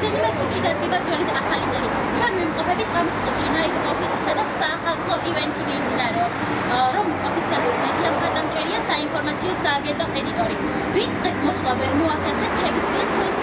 რამდენიმე წუთში დადგება ძველით ახალი წელი. ჩვენ ვიმყოფებით გამოსხლებში ნაირ ოფისისა და საახალწლო ივენთი მიმდინარეობს, რომლის ოფიციალური მედია მხარდამჭერია საინფორმაციო სააგენტო ედიტორი. ვინც დღეს მოსვლა ვერ მოახერხეთ, შეგიძლიათ ჩვენს